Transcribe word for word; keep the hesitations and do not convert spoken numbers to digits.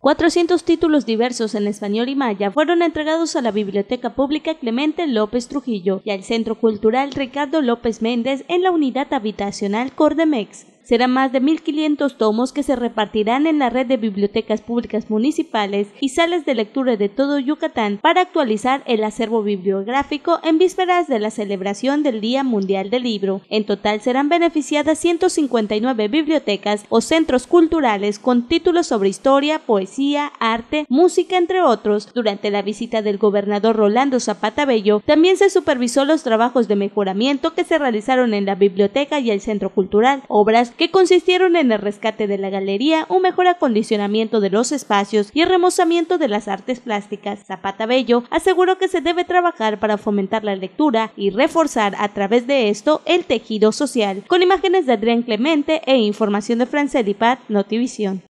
cuatrocientos títulos diversos en español y maya fueron entregados a la Biblioteca Pública Clemente López Trujillo y al Centro Cultural Ricardo López Méndez en la Unidad Habitacional Cordemex. Serán más de mil quinientos tomos que se repartirán en la red de bibliotecas públicas municipales y salas de lectura de todo Yucatán para actualizar el acervo bibliográfico en vísperas de la celebración del Día Mundial del Libro. En total serán beneficiadas ciento cincuenta y nueve bibliotecas o centros culturales con títulos sobre historia, poesía, arte, música, entre otros. Durante la visita del gobernador Rolando Zapata Bello, también se supervisó los trabajos de mejoramiento que se realizaron en la biblioteca y el centro cultural, obras que consistieron en el rescate de la galería, un mejor acondicionamiento de los espacios y el remozamiento de las artes plásticas. Zapata Bello aseguró que se debe trabajar para fomentar la lectura y reforzar a través de esto el tejido social. Con imágenes de Adrián Clemente e información de Franceli Pat, Notivisión.